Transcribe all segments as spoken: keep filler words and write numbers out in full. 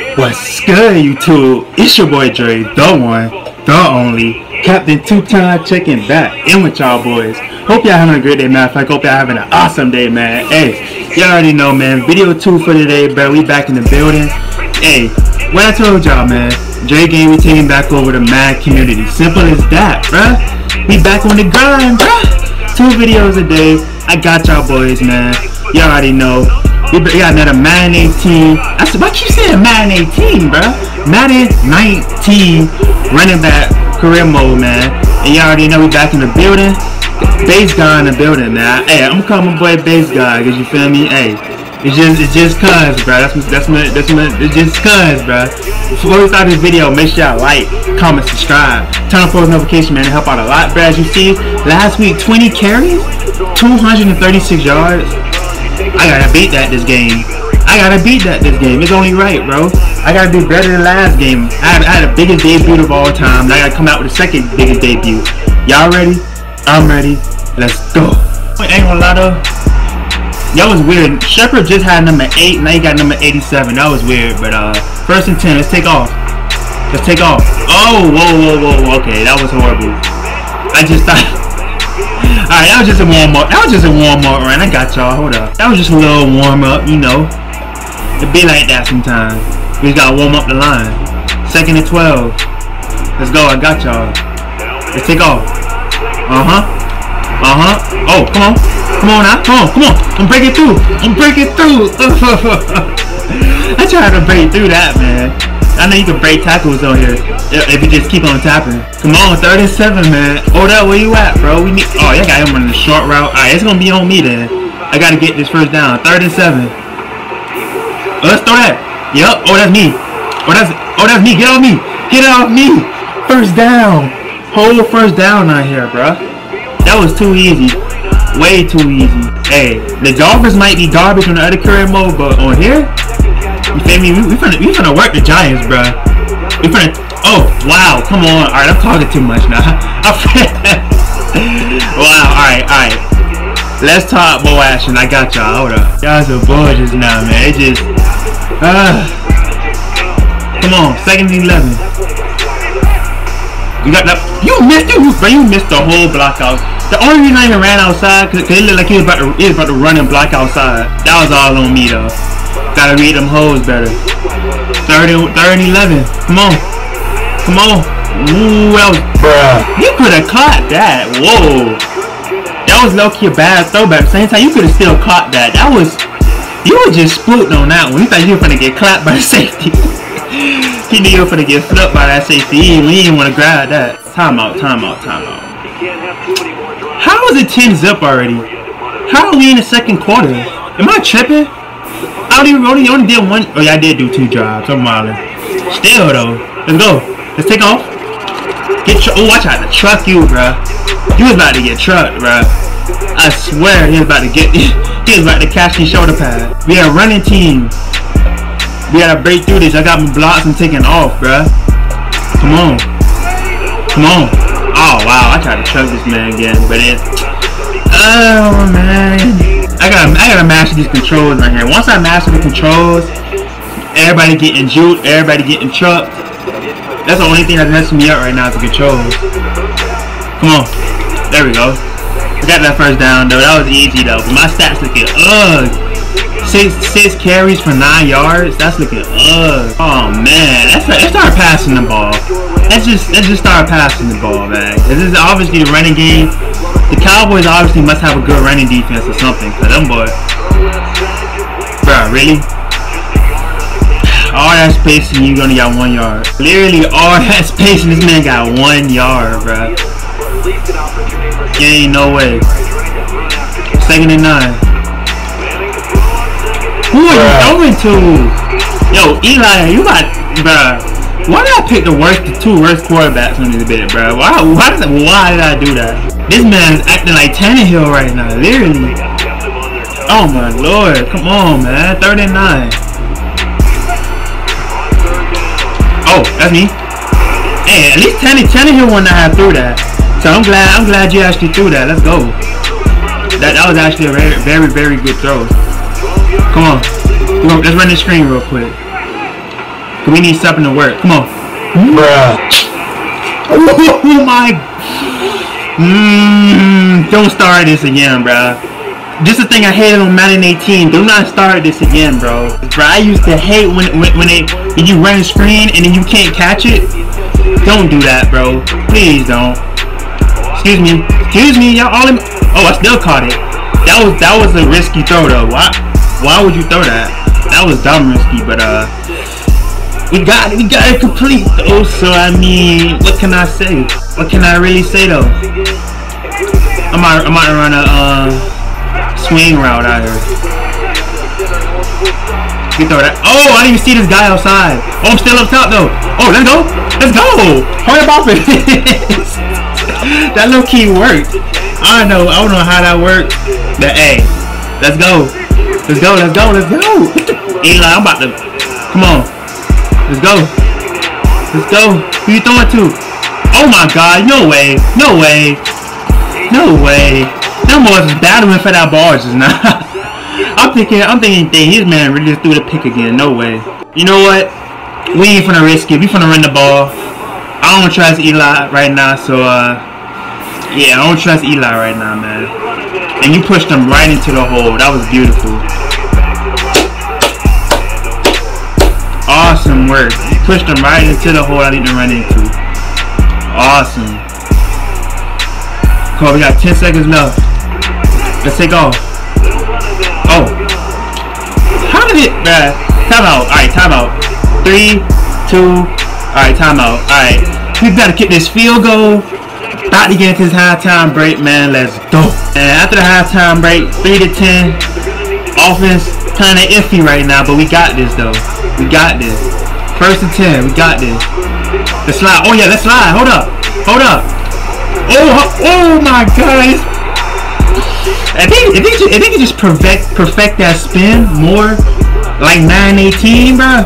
What's good, YouTube? It's your boy Dre, the one, the only, Captain Two-Time, checking back in with y'all boys. Hope y'all having a great day, man. I hope y'all having an awesome day, man. Hey, y'all already know, man. Video two for today, bro. We back in the building. Hey, what I told y'all, man. Dre Game, we taking back over the Mad community. Simple as that, bruh. We back on the grind, bruh. Two videos a day. I got y'all boys, man. Y'all already know. We got another Madden eighteen. I said, why keep saying Madden eighteen, bruh? Madden nineteen running back career mode, man. And y'all already know we back in the building. Base guy in the building, man. Hey, I'm gonna call my boy Base Guy, cause you feel me? Hey, it's just it's just cuz, bruh. That's that's my that's my it's just cuz, bruh. Before we start this video, make sure y'all like, comment, subscribe, turn on post notification, man. It help out a lot, bruh. As you see, last week twenty carries, two hundred thirty-six yards. I gotta beat that this game. I gotta beat that this game. It's only right, bro. I gotta do better than last game. I had, I had the biggest debut of all time. And I gotta come out with the second biggest debut. Y'all ready? I'm ready. Let's go. I ain't gonna lie though. That was weird. Shepard just had number eight. Now he got number eighty-seven. That was weird. But uh, first and ten. Let's take off. Let's take off. Oh, whoa, whoa, whoa. Okay, that was horrible. I just thought. Alright, that was just a warm up. That was just a warm up, right? I got y'all. Hold up. That was just a little warm up, you know. It be like that sometimes. We just gotta warm up the line. Second and twelve. Let's go. I got y'all. Let's take off. Uh huh. Uh huh. Oh, come on. Come on now. Come on. Come on. I'm breaking through. I'm breaking through. I tried to break through that, man. I know you can break tackles on here if you just keep on tapping. Come on, third and seven, man. Oh, that where you at, bro? We need. Oh, you got him running the short route. All right, it's gonna be on me then. I gotta get this first down. Third and seven. Oh, let's throw that. Yup. Oh, that's me. Oh, that's. Oh, that's me. Get off me. Get off me. First down. Whole first down out here, bro. That was too easy. Way too easy. Hey, the Dolphins might be garbage on the other career mode, but on here. You feel me? We, we finna we finna work the Giants, bro. We finna. Oh wow! Come on! All right, I'm talking too much now. Wow! All right, all right. Let's talk more action. I got y'all. Hold up. Y'all some gorgeous now, man. It just. Uh, come on, second and eleven. You got that? You missed it, bro. You missed the whole block out. The only reason I even ran outside, cause, cause it looked like he was about to he was about to run and block outside. That was all on me though. Gotta read them hoes better. thirty, third and eleven. Come on. Come on. Ooh, that was, bruh. You could have caught that. Whoa. That was low-key a bad throwback. At the same time, you could have still caught that. That was, you were just spooked on that one. You thought you were gonna get clapped by the safety. He knew you were gonna get flipped by that safety. We didn't want to grab that. Timeout, timeout, timeout. How is it ten zip already? How are we in the second quarter? Am I tripping? I only, only, only did one. Oh yeah, I did do two drives. I'm wildin'. Still though, let's go. Let's take off. Get your. Oh, watch out! To truck you, bruh. You was about to get trucked, bruh. I swear he was about to get. He was about to catch the shoulder pad. We are a running team. We gotta break through this. I got my blocks and taking off, bruh. Come on. Come on. Oh wow! I tried to truck this man again, but it. Oh man. I gotta, I gotta master these controls right here. Once I master the controls, everybody getting juked, everybody getting trucked. That's the only thing that's messing me up right now is the controls. Come on, there we go. I got that first down though. That was easy though. But my stats looking ugh. Six, six carries for nine yards. That's looking ugh. Oh man, let's, let's start passing the ball. Let's just, let's just start passing the ball, man. This is obviously the running game. The Cowboys obviously must have a good running defense or something, cause them boys, bruh, really? All that spacing, you only got one yard. Literally, all that spacing, this man got one yard, bruh. Ain't no way. Second and nine. Who are you throwing to? Yo, Eli, you got, bruh. Why did I pick the worst, the two worst quarterbacks on this bit, bruh? Why, why, did, why did I do that? This man's acting like Tannehill right now, literally. Oh my lord, come on, man. Third and nine. Oh, that's me. Hey, at least Tannehill, Tannehill one that had threw that. So I'm glad, I'm glad you actually threw that. Let's go. That, that was actually a very, very, very good throw. Come on, let's run this screen real quick. We need something to work. Come on. Bruh. Oh my. Mmm. Don't start this again, bruh. This is the thing I hated on Madden eighteen. Do not start this again, bro. Bro, I used to hate when when when, they, when you run a screen and then you can't catch it. Don't do that, bro. Please don't. Excuse me. Excuse me, y'all all in. Oh, I still caught it. That was that was a risky throw though. Why why would you throw that? That was dumb risky, but uh we got it, we got it complete though. So I mean, what can I say? What can I really say though? I might I might run a uh swing route out here. You throw that. Oh, I didn't even see this guy outside. Oh, I'm still up top though. Oh, let's go. Let's go. Hurry up off it. That low key worked. I don't know. I don't know how that worked. But hey, let's go. Let's go. Let's go. Let's go. Eli, I'm about to. Come on. Let's go. Let's go. Who you throwing to? Oh my God. No way. No way. No way. Them boys is battling for that ball just now. I'm thinking, I'm thinking, dang, his man really just threw the pick again. No way. You know what? We ain't finna risk it. We finna run the ball. I don't trust Eli right now, so uh, yeah, I don't trust Eli right now, man. And you pushed him right into the hole. That was beautiful. Awesome work. You pushed him right into the hole I need to run into. Awesome. Cool. We got ten seconds left. Let's take off. Oh. How did it, bruh? Time out. Alright, time out. Three, two, alright, time out. Alright. We gotta kick this field goal. About to get into this halftime break, man. Let's go. And after the halftime break, three to ten. Offense kinda iffy right now, but we got this though. We got this. First and ten, we got this. Let's slide. Oh yeah, let's slide. Hold up. Hold up. Oh, oh my God. I think if they just, if they could just perfect perfect that spin more like nine eighteen, bro.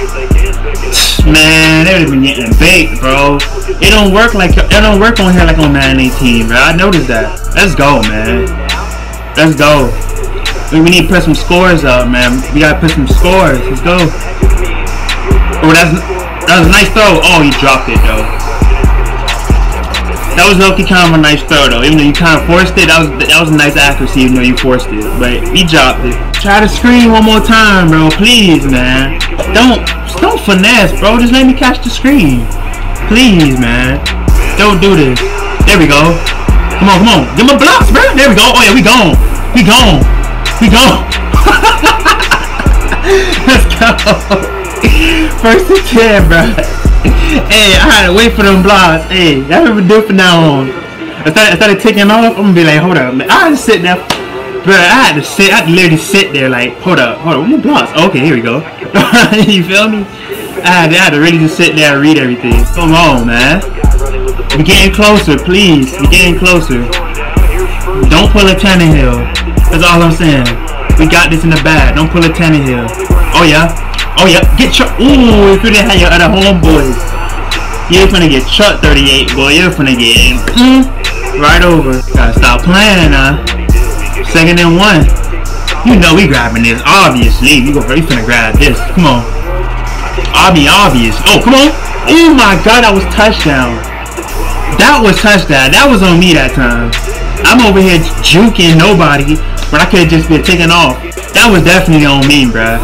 Man, they would have been getting baked, bro. It don't work like it don't work on here like on nine eighteen, bro. I noticed that. Let's go, man. Let's go. We need to put some scores up, man. We gotta put some scores. Let's go. Oh, that's that was a nice throw. Oh, he dropped it though. That was low-key kind of a nice throw though. Even though you kind of forced it, that was that was a nice accuracy. Even though you forced it, but he dropped it. Try to screen one more time, bro. Please, man. Don't don't finesse, bro. Just let me catch the screen, please, man. Don't do this. There we go. Come on, come on. Give him blocks, bro. There we go. Oh yeah, we gone. We gone. We gone. Let's go. First and ten, bro. Hey, I had to wait for them blocks. Hey, that's what we do from now on. Instead, instead of taking off, I'm gonna be like, hold up, man. I had to sit there, bro. I had to sit. I had to literally sit there, like, hold up, hold up. What blocks? Okay, here we go. You feel me? I had, I had to really just sit there and read everything. Come on, man. We're getting closer, please. We're getting closer. Don't pull a Tannehill. That's all I'm saying. We got this in the bag. Don't pull a Tannehill. Oh yeah. Oh yeah, get chucked. Ooh, if you didn't have your other homeboys, you're finna get chucked thirty-eight, boy. You're finna get in. Mm, right over. Gotta stop playing now. Second and one. You know we grabbing this, obviously. We go, we finna grab this. Come on. I'll be obvious. Oh, come on. Oh my God, that was touchdown. That was touchdown. That was on me that time. I'm over here juking nobody, but I could have just been taken off. That was definitely on me, bruh.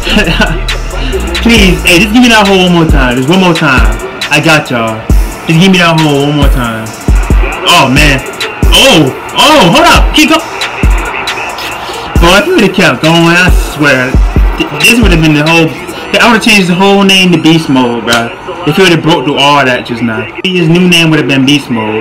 Please, hey, just give me that hole one more time. Just one more time. I got y'all. Just give me that hole one more time. Oh, man. Oh, oh, hold up. Keep going. Boy, if you would have kept going, I swear, this would have been the whole... I would have changed the whole name to Beast Mode, bro. If you would have broke through all that just now. His new name would have been Beast Mode.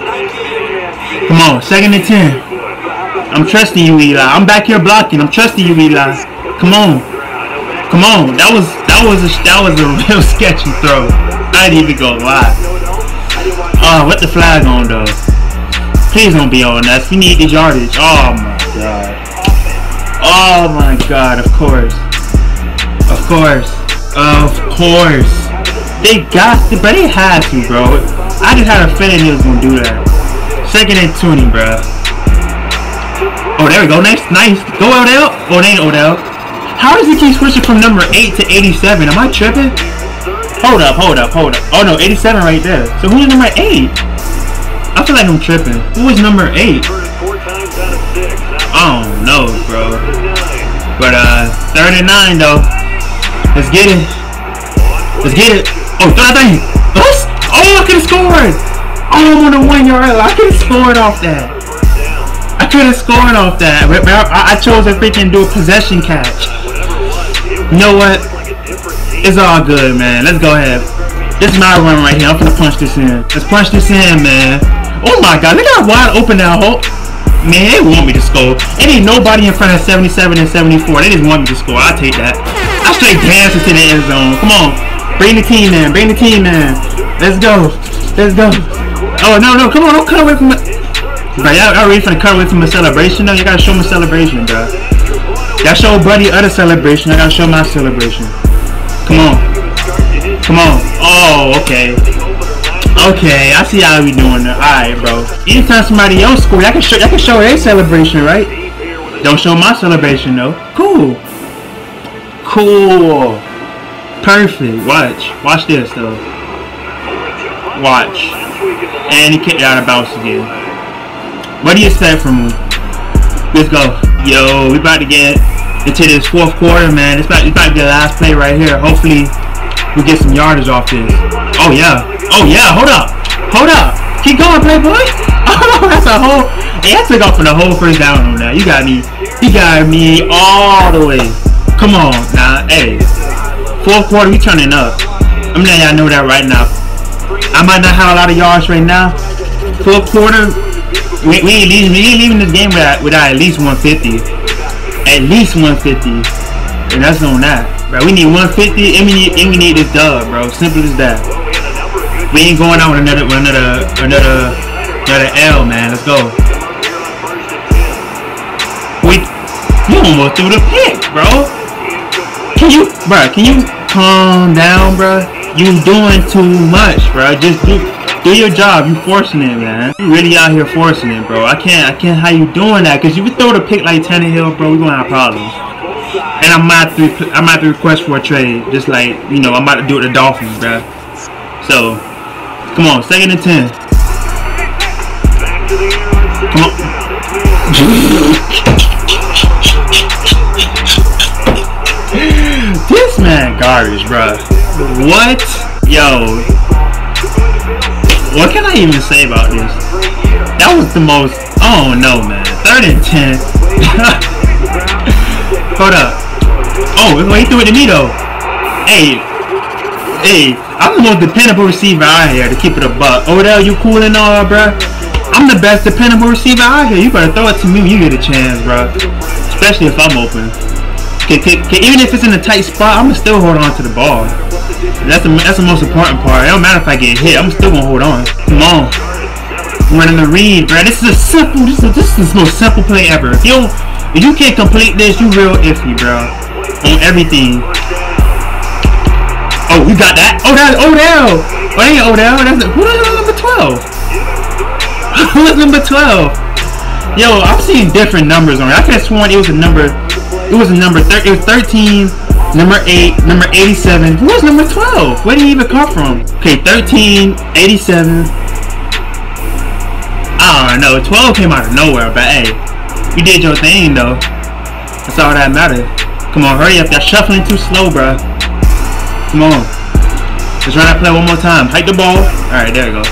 Come on, second and ten. I'm trusting you, Eli. I'm back here blocking. I'm trusting you, Eli. Come on. Come on, that was that was a that was a real sketchy throw. I didn't even go lie. Oh, what the flag on though? Please don't be on us. We need the yardage. Oh my God. Oh my God. Of course. Of course. Of course. They got to, but they had to, bro. I just had a feeling he was gonna do that. Second and twenty, bro. Oh, there we go. Nice, nice. Go Odell. Oh, it ain't Odell. How does he keep switching from number eight to eighty-seven? Am I tripping? Hold up, hold up, hold up. Oh no, eighty-seven right there. So who's number eight? I feel like I'm tripping. Who is number eight? I don't know, bro. But uh, thirty-nine though. Let's get it. Let's get it. Oh, thirty. Oh, I could have scored. Oh, I'm on the one yard line. I could have scored off that. I could have scored off that. But I, I chose to freaking do a possession catch. You know what? It's all good, man. Let's go ahead. This is my run right here. I'm gonna punch this in. Let's punch this in, man. Oh my God, look how wide open that hole. Man, they want me to score. It ain't nobody in front of seventy-seven and seventy-four. They just want me to score. I'll take that. I straight dancing to the end zone. Come on. Bring the team in. Bring the team in. Let's go. Let's go. Oh, no, no. Come on. Don't cut away from it. Bro, y'all ready for the cut away from a celebration, though? You gotta show me a celebration, bro. Y'all show Buddy other celebration. I gotta show my celebration. Come on. Come on. Oh, okay. Okay, I see how we doing it. Alright, bro. Anytime somebody else scores, I can show I can show their celebration, right? Don't show my celebration though. Cool. Cool. Perfect. Watch. Watch this though. Watch. And he kicked out of bounds again. What do you expect from him? Let's go. Yo, we about to get into this fourth quarter, man. It's about, it's about to be the last play right here. Hopefully we get some yardage off this. Oh yeah. Oh yeah, hold up. Hold up. Keep going, playboy. Oh, that's a whole. Hey, I took off for the whole first down on that. You got me. You got me all the way. Come on, now. Hey. Fourth quarter, we turning up. I'm letting y'all know that right now. I might not have a lot of yards right now. Fourth quarter, we, we, ain't, leaving, we ain't leaving this game without, without at least one fifty. At least one fifty. And that's on that. Bro, we need one fifty and we need, and we need this dub, bro. Simple as that. We ain't going out with another, with another, another, another L, man. Let's go. Wait, you almost threw the pick, bro. Can you, bro? Can you calm down, bro? You doing too much, bro. Just do, do your job. You forcing it, man. You really out here forcing it, bro. I can't, I can't. How you doing that? Cause if you throw the pick like Tannehill, bro, we gonna have problems. And I'm about to, I'm about to request for a trade, just like you know, I'm about to do it with the Dolphins, bro. So. Come on, second and ten. Come on. This man garbage, bro. What? Yo. What can I even say about this? That was the most. Oh no, man. Third and ten. Hold up. Oh, he threw it to me though. Hey. Hey, I'm the most dependable receiver out here to keep it a buck. Odell, you cool and all, bro? I'm the best dependable receiver out here. You better throw it to me when you get a chance, bro. Especially if I'm open. Can, can, can, even if it's in a tight spot, I'm gonna still hold on to the ball. That's the that's the most important part. It don't matter if I get hit. I'm still gonna hold on. Come on, I'm running the read, bro. This is a simple. This is this is the most simple play ever. If you don't, if you can't complete this, you real iffy, bro. On everything. Oh, you got that? Oh, that's Odell. Oh, that ain't Odell. That's who is number twelve? Who is number twelve? Yo, I'm seeing different numbers on it. I could have sworn it was a number. It was a number. It was thirteen, number eight, number eighty-seven. Who was number twelve? Where did he even come from? Okay, thirteen, eighty-seven. I don't know. twelve came out of nowhere, but hey, you did your thing though. That's all that matters. Come on, hurry up. You're shuffling too slow, bro. Come on. Let's run that play one more time. Hike the ball. Alright, there you go.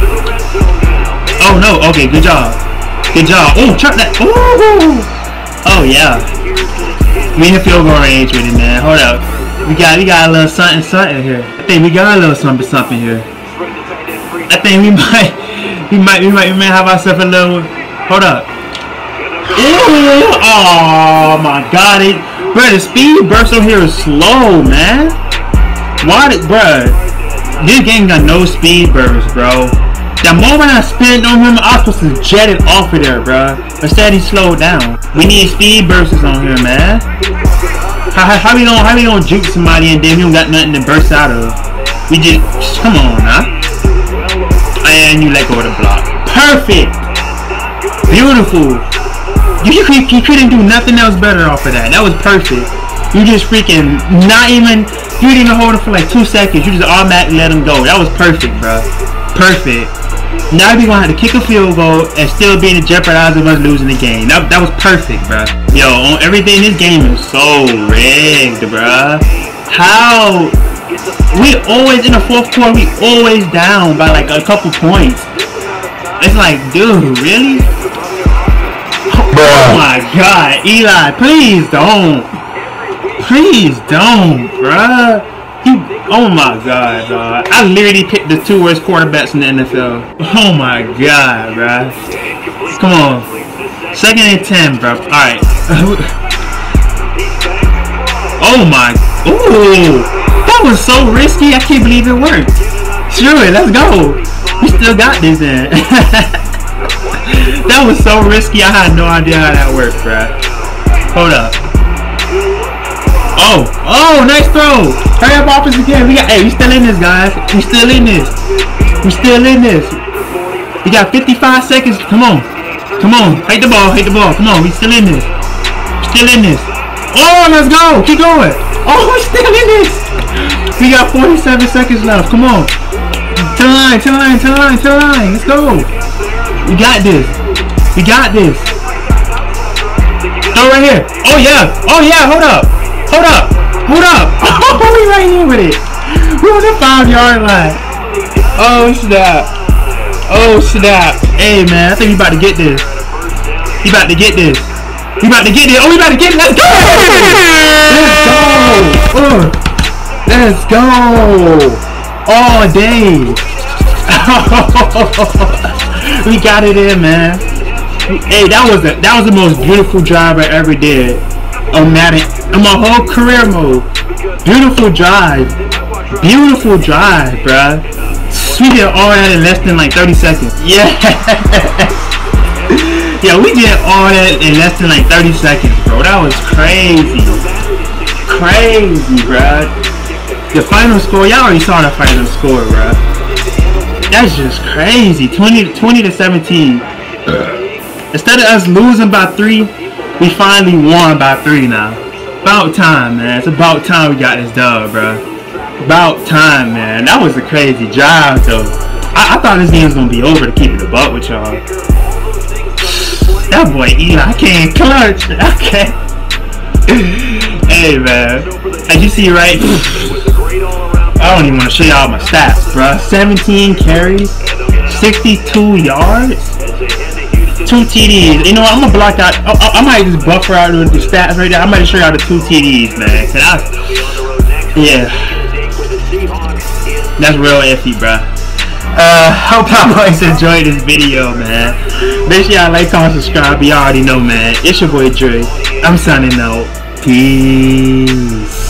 Oh no. Okay, good job. Good job. Oh, chuck that. Ooh. Oh yeah. We in field goal range with it, man. Hold up. We got we got a little something something here. I think we got a little something something here. I think we might we might we might we might have ourselves a little. Hold up. Ooh. Oh my God. It, bro, the speed burst on here is slow, man. Why did, bruh? This game got no speed burst, bro. The moment I spin on him, I was supposed to jet it off of there, bruh. Instead, he slowed down. We need speed bursts on here, man. How, how, how we don't how we don't juke somebody and then we don't got nothing to burst out of? We just come on, huh? And you let go of the block. Perfect. Beautiful. You, you, you couldn't do nothing else better off of that. That was perfect. You just freaking not even, you didn't even hold him for like two seconds. You just automatically let him go. That was perfect, bro. Perfect. Now we're gonna have to kick a field goal and still be in the jeopardize of us losing the game. That, that was perfect, bro. Yo, on everything in this game is so rigged, bro. How? We always, in the fourth quarter, we always down by like a couple points. It's like, dude, really? Oh, oh my God, Eli, please don't. Please don't, bruh. You, oh my God, dog. I literally picked the two worst quarterbacks in the N F L. Oh my God, bruh. Come on. Second and ten, bro. Alright. Oh my. Ooh. That was so risky. I can't believe it worked. Screw it. Let's go. We still got this in. That was so risky. I had no idea how that worked, bruh. Hold up. Oh, oh, nice throw. Hurry up, offense again. We got, hey, we still in this, guys. We still in this. We still in this. We got fifty-five seconds. Come on. Come on. Hate the ball. Hate the ball. Come on. We still in this. We still in this. Oh, let's go. Keep going. Oh, we still in this. We got forty-seven seconds left. Come on. To the line, to the line, to the line, to the line. Let's go. We got this. We got this. Throw right here. Oh, yeah. Oh, yeah. Hold up. Hold up. Hold up. Oh, we right here with it. We're on the five yard line. Oh, snap. Oh, snap. Hey, man. I think we about to get this. We about to get this. We about to get this. Oh, we about to get it. Let's go. Let's go. Uh, let's go. All day. We got it in, man. Hey, that was the, that was the most beautiful drive I ever did on Madden, on my whole career mode. Beautiful drive, beautiful drive, bruh. We did all that in less than like thirty seconds. Yeah, yeah, we did all that in less than like thirty seconds, bro. That was crazy, crazy, bruh. The final score, y'all already saw the final score, bruh. That's just crazy. twenty, twenty to seventeen. Instead of us losing by three, we finally won by three now. About time, man. It's about time we got this dub, bro. About time, man. That was a crazy drive, though. I, I thought this game was gonna be over to keep it a buck with y'all. That boy Eli can't clutch. Okay. Hey, man. As you see, right? I don't even want to show y'all my stats, bro. seventeen carries, sixty-two yards. Two T Ds. You know what? I'm gonna block out. I, I, I might just buffer out the stats right there. I might show y'all the two T Ds, man. I, yeah, that's real iffy, bro. Uh, hope y'all guys enjoyed this video, man. Make sure y'all like, comment, subscribe. You already know, man. It's your boy Dre. I'm signing out. Peace.